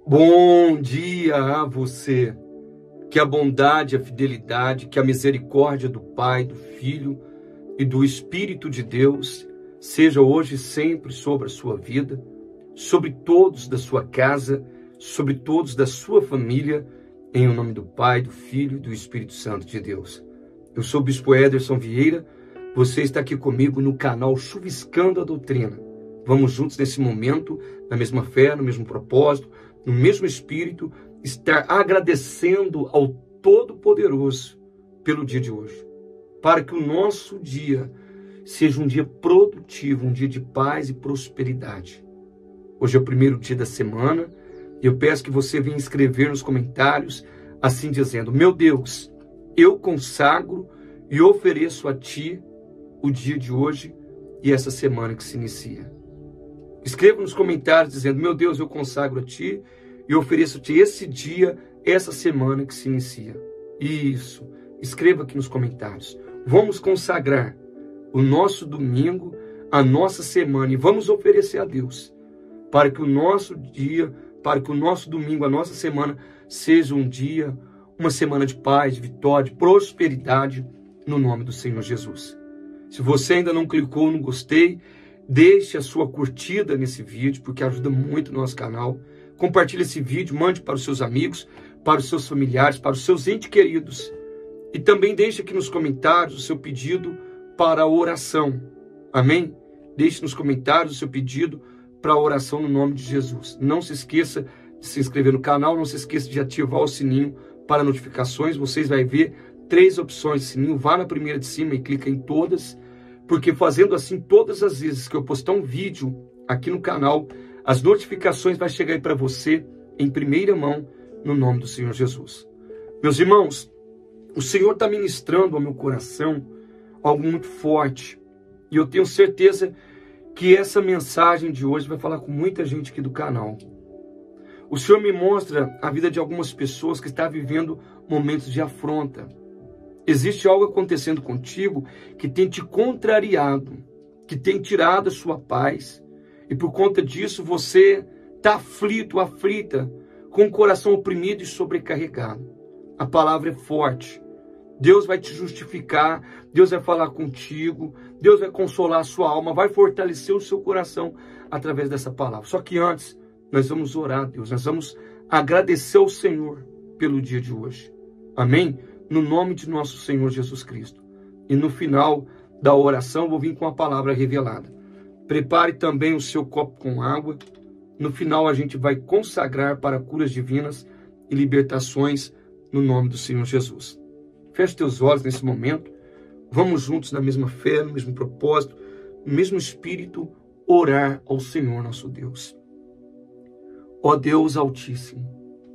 Bom dia a você. Que a bondade, a fidelidade, que a misericórdia do Pai, do Filho e do Espírito de Deus seja hoje e sempre sobre a sua vida, sobre todos da sua casa, sobre todos da sua família, em nome do Pai, do Filho e do Espírito Santo de Deus. Eu sou o Bispo Ederson Vieira, você está aqui comigo no canal Chuviscando a Doutrina. Vamos juntos nesse momento, na mesma fé, no mesmo propósito, no mesmo espírito, estar agradecendo ao Todo-Poderoso pelo dia de hoje, para que o nosso dia seja um dia produtivo, um dia de paz e prosperidade. Hoje é o primeiro dia da semana e eu peço que você venha escrever nos comentários, assim dizendo: meu Deus, eu consagro e ofereço a Ti o dia de hoje e essa semana que se inicia. Escreva nos comentários dizendo: meu Deus, eu consagro a Ti e ofereço-te esse dia, essa semana que se inicia. Isso. Escreva aqui nos comentários. Vamos consagrar o nosso domingo, a nossa semana, e vamos oferecer a Deus para que o nosso dia, para que o nosso domingo, a nossa semana, seja um dia, uma semana de paz, de vitória, de prosperidade, no nome do Senhor Jesus. Se você ainda não clicou no gostei, deixe a sua curtida nesse vídeo, porque ajuda muito o nosso canal. Compartilhe esse vídeo, mande para os seus amigos, para os seus familiares, para os seus entes queridos. E também deixe aqui nos comentários o seu pedido para a oração. Amém? Deixe nos comentários o seu pedido para a oração no nome de Jesus. Não se esqueça de se inscrever no canal, não se esqueça de ativar o sininho para notificações. Vocês vão ver 3 opções de sininho. Vá na primeira de cima e clica em todas, porque fazendo assim, todas as vezes que eu postar um vídeo aqui no canal, as notificações vão chegar aí para você em primeira mão, no nome do Senhor Jesus. Meus irmãos, o Senhor está ministrando ao meu coração algo muito forte. E eu tenho certeza que essa mensagem de hoje vai falar com muita gente aqui do canal. O Senhor me mostra a vida de algumas pessoas que estão vivendo momentos de afronta. Existe algo acontecendo contigo que tem te contrariado, que tem tirado a sua paz. E por conta disso você está aflito, aflita, com o coração oprimido e sobrecarregado. A palavra é forte. Deus vai te justificar, Deus vai falar contigo, Deus vai consolar a sua alma, vai fortalecer o seu coração através dessa palavra. Só que antes, nós vamos orar a Deus, nós vamos agradecer ao Senhor pelo dia de hoje. Amém? No nome de nosso Senhor Jesus Cristo. E no final da oração, eu vou vir com a palavra revelada. Prepare também o seu copo com água. No final a gente vai consagrar para curas divinas e libertações no nome do Senhor Jesus. Feche teus olhos nesse momento. Vamos juntos na mesma fé, no mesmo propósito, no mesmo espírito, orar ao Senhor nosso Deus. Ó Deus Altíssimo,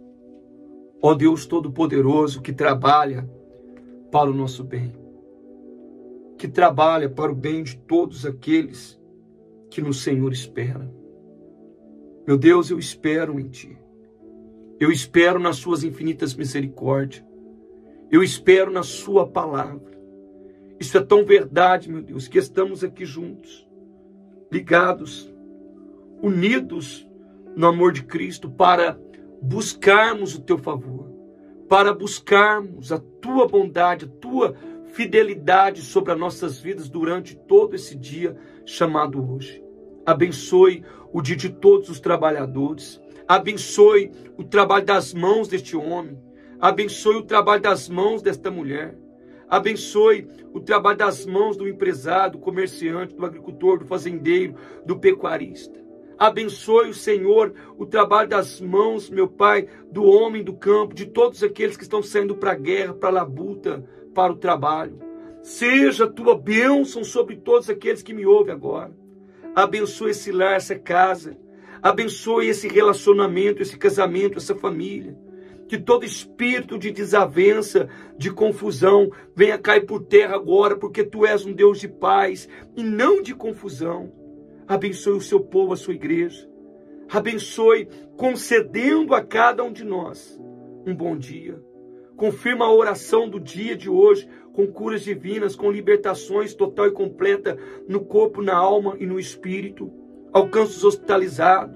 ó Deus Todo-Poderoso que trabalha para o nosso bem, que trabalha para o bem de todos aqueles que no Senhor espera. Meu Deus, eu espero em Ti. Eu espero nas Suas infinitas misericórdias. Eu espero na Sua palavra. Isso é tão verdade, meu Deus, que estamos aqui juntos, ligados, unidos no amor de Cristo para buscarmos o Teu favor, para buscarmos a Tua bondade, a Tua fidelidade sobre as nossas vidas durante todo esse dia chamado hoje. Abençoe o dia de todos os trabalhadores. Abençoe o trabalho das mãos deste homem. Abençoe o trabalho das mãos desta mulher. Abençoe o trabalho das mãos do empresário, do comerciante, do agricultor, do fazendeiro, do pecuarista. Abençoe o Senhor o trabalho das mãos, meu Pai, do homem do campo, de todos aqueles que estão saindo para a guerra, para a labuta, para o trabalho. Seja a Tua bênção sobre todos aqueles que me ouvem agora. Abençoe esse lar, essa casa. Abençoe esse relacionamento, esse casamento, essa família. Que todo espírito de desavença, de confusão, venha cair por terra agora, porque Tu és um Deus de paz e não de confusão. Abençoe o Seu povo, a Sua igreja. Abençoe, concedendo a cada um de nós um bom dia. Confirma a oração do dia de hoje, com curas divinas, com libertações total e completa no corpo, na alma e no espírito. Alcança os hospitalizados,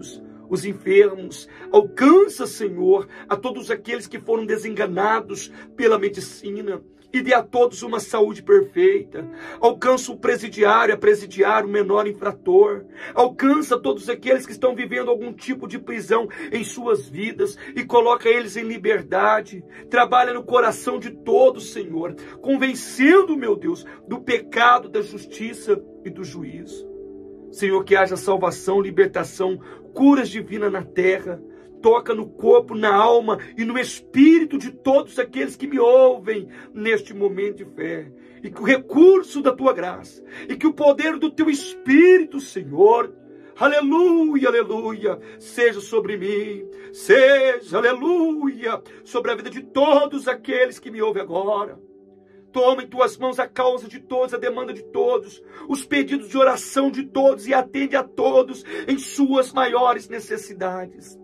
os enfermos. Alcança, Senhor, a todos aqueles que foram desenganados pela medicina. E dê a todos uma saúde perfeita. Alcança o presidiário, a presidiária, o menor infrator. Alcança todos aqueles que estão vivendo algum tipo de prisão em suas vidas e coloca eles em liberdade. Trabalha no coração de todos, Senhor, convencendo, meu Deus, do pecado, da justiça e do juízo. Senhor, que haja salvação, libertação, curas divinas na terra. Toca no corpo, na alma e no espírito de todos aqueles que me ouvem neste momento de fé. E que o recurso da tua graça, e que o poder do teu Espírito, Senhor, aleluia, aleluia, seja sobre mim, seja, aleluia, sobre a vida de todos aqueles que me ouvem agora. Toma em tuas mãos a causa de todos, a demanda de todos, os pedidos de oração de todos e atende a todos em suas maiores necessidades.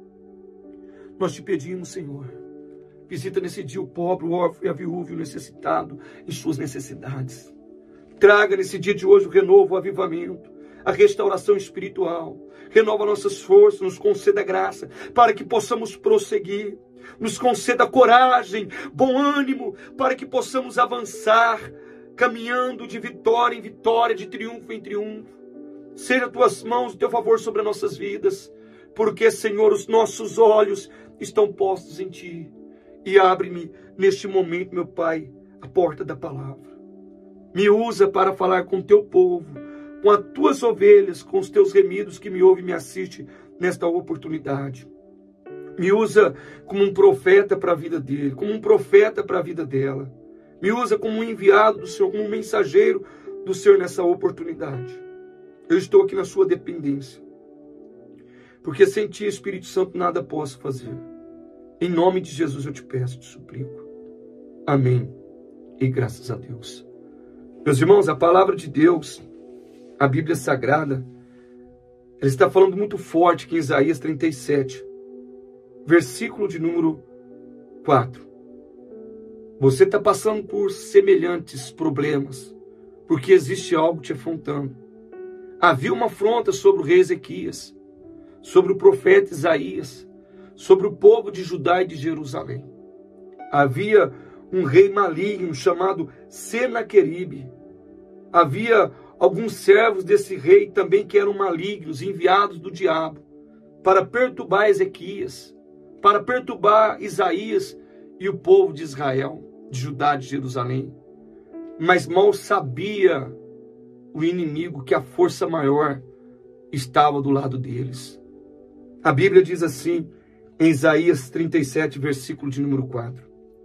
Nós te pedimos, Senhor, visita nesse dia o pobre, o órfão e a viúva, o necessitado em suas necessidades. Traga nesse dia de hoje o renovo, o avivamento, a restauração espiritual. Renova nossas forças, nos conceda graça para que possamos prosseguir. Nos conceda coragem, bom ânimo, para que possamos avançar, caminhando de vitória em vitória, de triunfo em triunfo. Seja tuas mãos, o teu favor sobre as nossas vidas, porque, Senhor, os nossos olhos estão postos em Ti. E abre-me neste momento, meu Pai, a porta da palavra. Me usa para falar com o Teu povo, com as Tuas ovelhas, com os Teus remidos que me ouvem e me assistem nesta oportunidade. Me usa como um profeta para a vida dele, como um profeta para a vida dela. Me usa como um enviado do Senhor, como um mensageiro do Senhor nessa oportunidade. Eu estou aqui na sua dependência. Porque sem Ti, Espírito Santo, nada posso fazer. Em nome de Jesus eu te peço, te suplico. Amém. E graças a Deus. Meus irmãos, a palavra de Deus, a Bíblia Sagrada, ela está falando muito forte aqui em Isaías 37, versículo de número 4. Você está passando por semelhantes problemas, porque existe algo te afrontando. Havia uma afronta sobre o rei Ezequias, sobre o profeta Isaías, sobre o povo de Judá e de Jerusalém. Havia um rei maligno chamado Senaqueribe. Havia alguns servos desse rei também que eram malignos, enviados do diabo, para perturbar Ezequias, para perturbar Isaías e o povo de Israel, de Judá, de Jerusalém. Mas mal sabia o inimigo que a força maior estava do lado deles. A Bíblia diz assim, em Isaías 37, versículo de número 4.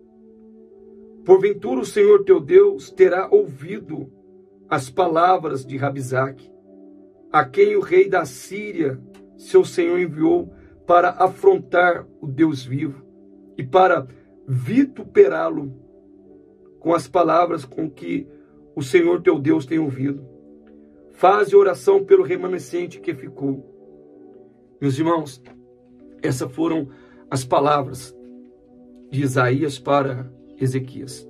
Porventura o Senhor teu Deus terá ouvido as palavras de Rabizaque, a quem o rei da Síria, seu senhor, enviou para afrontar o Deus vivo e para vituperá-lo com as palavras com que o Senhor teu Deus tem ouvido. Faze oração pelo remanescente que ficou. Meus irmãos, essas foram as palavras de Isaías para Ezequias.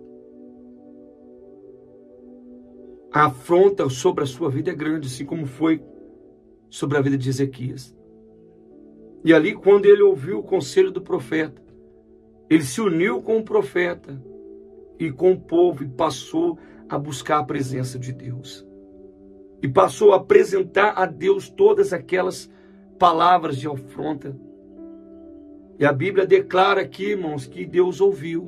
A afronta sobre a sua vida é grande, assim como foi sobre a vida de Ezequias. E ali, quando ele ouviu o conselho do profeta, ele se uniu com o profeta e com o povo e passou a buscar a presença de Deus. E passou a apresentar a Deus todas aquelas palavras de afronta. E a Bíblia declara aqui, irmãos, que Deus ouviu.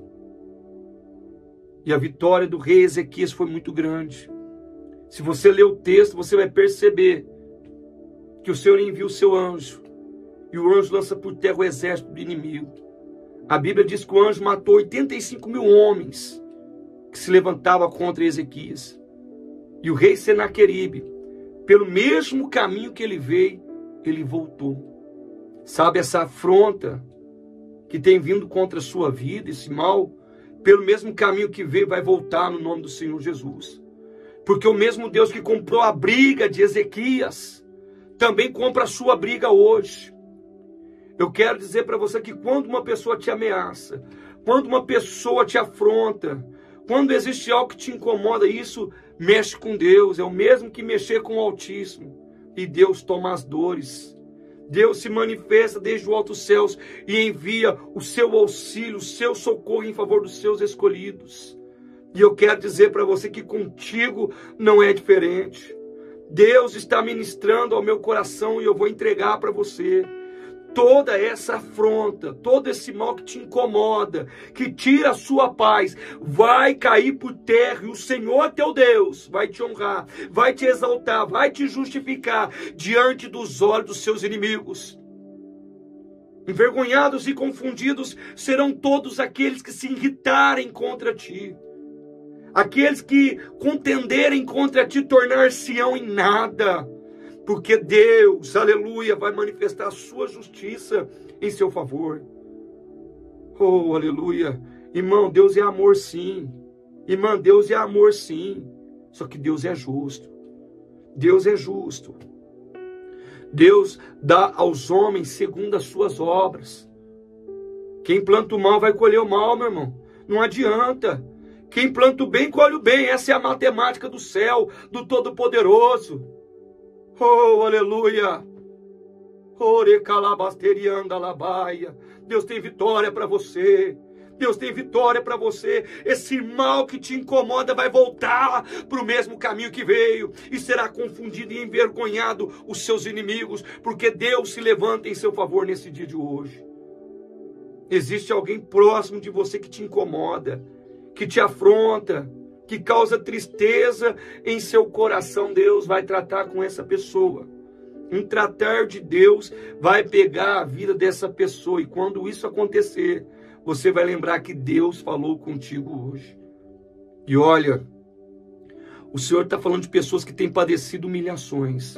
E a vitória do rei Ezequias foi muito grande. Se você ler o texto, você vai perceber que o Senhor envia o seu anjo. E o anjo lança por terra o exército do inimigo. A Bíblia diz que o anjo matou 85 mil homens que se levantavam contra Ezequias. E o rei Senaqueribe, pelo mesmo caminho que ele veio, ele voltou. Sabe, essa afronta que tem vindo contra a sua vida, esse mal, pelo mesmo caminho que veio, vai voltar no nome do Senhor Jesus. Porque o mesmo Deus que comprou a briga de Ezequias, também compra a sua briga hoje. Eu quero dizer para você que quando uma pessoa te ameaça, quando uma pessoa te afronta, quando existe algo que te incomoda, isso mexe com Deus. É o mesmo que mexer com o Altíssimo. E Deus toma as dores. Deus se manifesta desde o alto céus e envia o seu auxílio, o seu socorro em favor dos seus escolhidos. E eu quero dizer para você que contigo não é diferente. Deus está ministrando ao meu coração e eu vou entregar para você. Toda essa afronta, todo esse mal que te incomoda, que tira a sua paz, vai cair por terra e o Senhor teu Deus vai te honrar, vai te exaltar, vai te justificar diante dos olhos dos seus inimigos. Envergonhados e confundidos serão todos aqueles que se irritarem contra ti. Aqueles que contenderem contra ti tornar-se-ão em nada. Porque Deus, aleluia, vai manifestar a sua justiça em seu favor. Oh, aleluia. Irmão, Deus é amor sim. Irmã, Deus é amor sim. Só que Deus é justo. Deus é justo. Deus dá aos homens segundo as suas obras. Quem planta o mal vai colher o mal, meu irmão. Não adianta. Quem planta o bem, colhe o bem. Essa é a matemática do céu, do Todo-Poderoso. Oh, aleluia! Deus tem vitória para você. Deus tem vitória para você. Esse mal que te incomoda vai voltar para o mesmo caminho que veio. E será confundido e envergonhado os seus inimigos. Porque Deus se levanta em seu favor nesse dia de hoje. Existe alguém próximo de você que te incomoda, que te afronta, que causa tristeza em seu coração. Deus vai tratar com essa pessoa. Um tratar de Deus vai pegar a vida dessa pessoa. E quando isso acontecer, você vai lembrar que Deus falou contigo hoje. E olha, o Senhor está falando de pessoas que têm padecido humilhações.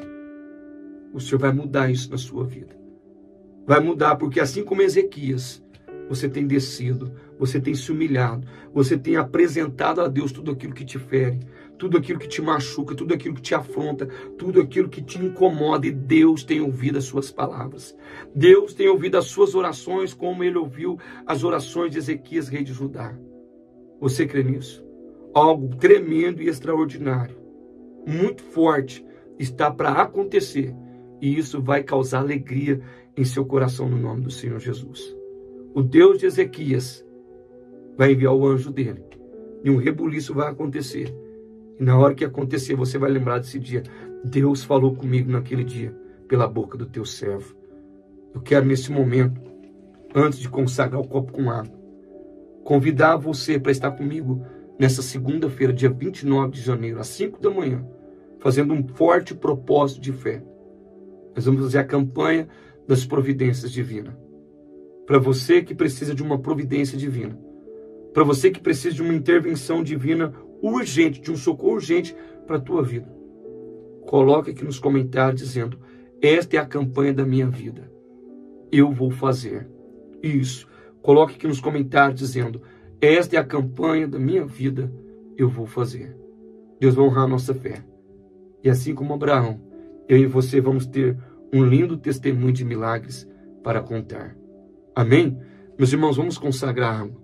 O Senhor vai mudar isso na sua vida. Vai mudar, porque assim como Ezequias, você tem descido, você tem se humilhado, você tem apresentado a Deus tudo aquilo que te fere, tudo aquilo que te machuca, tudo aquilo que te afronta, tudo aquilo que te incomoda, e Deus tem ouvido as suas palavras. Deus tem ouvido as suas orações, como Ele ouviu as orações de Ezequias, rei de Judá. Você crê nisso? Algo tremendo e extraordinário, muito forte, está para acontecer, e isso vai causar alegria em seu coração no nome do Senhor Jesus. O Deus de Ezequias vai enviar o anjo dele. E um rebuliço vai acontecer. E na hora que acontecer, você vai lembrar desse dia. Deus falou comigo naquele dia, pela boca do teu servo. Eu quero nesse momento, antes de consagrar o copo com água, convidar você para estar comigo nessa segunda-feira, dia 29 de janeiro, às 5 da manhã, fazendo um forte propósito de fé. Nós vamos fazer a campanha das providências divinas. Para você que precisa de uma providência divina, para você que precisa de uma intervenção divina urgente, de um socorro urgente para a tua vida, coloque aqui nos comentários dizendo: esta é a campanha da minha vida, eu vou fazer isso. Coloque aqui nos comentários dizendo: esta é a campanha da minha vida, eu vou fazer. Deus vai honrar a nossa fé. E assim como Abraão, eu e você vamos ter um lindo testemunho de milagres para contar. Amém? Meus irmãos, vamos consagrar água.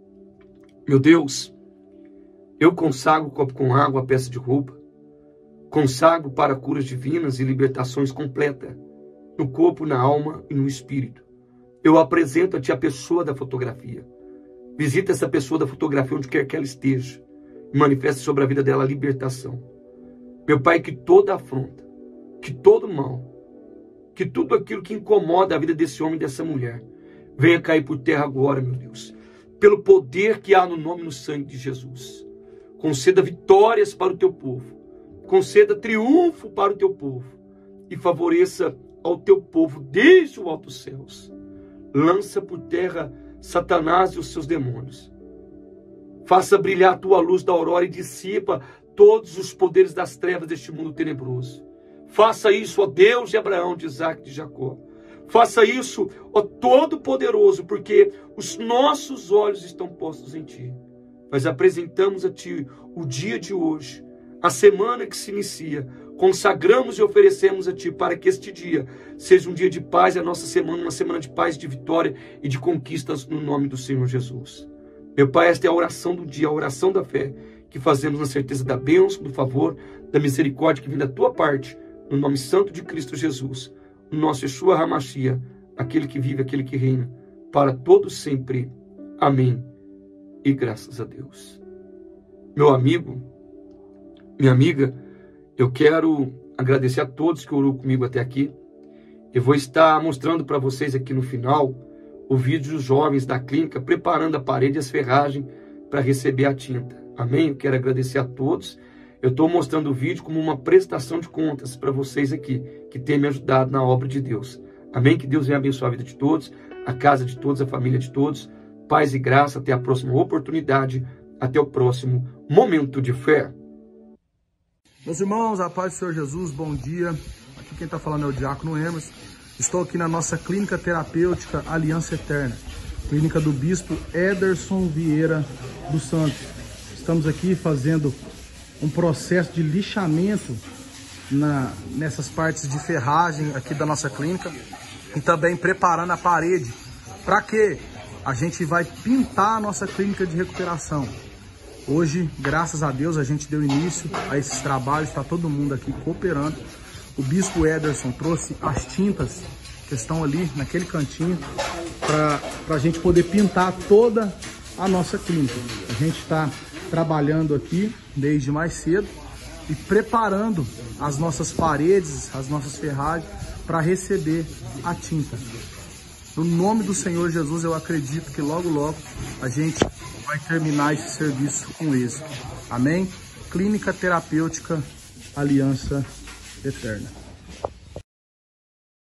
Meu Deus, eu consagro o copo com água, a peça de roupa. Consagro para curas divinas e libertações completas, no corpo, na alma e no espírito. Eu apresento a Ti a pessoa da fotografia. Visita essa pessoa da fotografia onde quer que ela esteja. E manifeste sobre a vida dela a libertação. Meu Pai, que toda afronta, que todo mal, que tudo aquilo que incomoda a vida desse homem e dessa mulher, venha cair por terra agora, meu Deus. Pelo poder que há no nome e no sangue de Jesus. Conceda vitórias para o Teu povo. Conceda triunfo para o Teu povo. E favoreça ao Teu povo desde o alto céus. Lança por terra Satanás e os seus demônios. Faça brilhar a Tua luz da aurora e dissipa todos os poderes das trevas deste mundo tenebroso. Faça isso, ó Deus de Abraão, de Isaac e de Jacó. Faça isso, ó Todo-Poderoso, porque os nossos olhos estão postos em Ti. Nós apresentamos a Ti o dia de hoje, a semana que se inicia. Consagramos e oferecemos a Ti para que este dia seja um dia de paz, a nossa semana, uma semana de paz, de vitória e de conquistas no nome do Senhor Jesus. Meu Pai, esta é a oração do dia, a oração da fé, que fazemos na certeza da bênção, do favor, da misericórdia que vem da Tua parte, no nome santo de Cristo Jesus. no nosso Yeshua HaMashiach, aquele que vive, aquele que reina, para todos sempre. Amém. E graças a Deus. Meu amigo, minha amiga, eu quero agradecer a todos que orou comigo até aqui. Eu vou estar mostrando para vocês aqui no final o vídeo dos jovens da clínica preparando a parede e as ferragens para receber a tinta. Amém? Eu quero agradecer a todos. Eu estou mostrando o vídeo como uma prestação de contas para vocês aqui, que tem me ajudado na obra de Deus. Amém? Que Deus venha abençoar a vida de todos, a casa de todos, a família de todos. Paz e graça, até a próxima oportunidade, até o próximo momento de fé. Meus irmãos, a paz do Senhor Jesus, bom dia. Aqui quem está falando é o Diácono Emerson. Estou aqui na nossa clínica terapêutica Aliança Eterna, clínica do Bispo Ederson Vieira dos Santos. Estamos aqui fazendo um processo de lixamento nessas partes de ferragem aqui da nossa clínica e também preparando a parede. Para quê? A gente vai pintar a nossa clínica de recuperação. Hoje, graças a Deus, a gente deu início a esses trabalhos, está todo mundo aqui cooperando. O Bispo Ederson trouxe as tintas que estão ali naquele cantinho para a gente poder pintar toda a nossa clínica. A gente está trabalhando aqui desde mais cedo e preparando as nossas paredes, as nossas ferragens para receber a tinta. No nome do Senhor Jesus, eu acredito que logo, logo a gente vai terminar esse serviço com êxito. Amém? Clínica Terapêutica Aliança Eterna.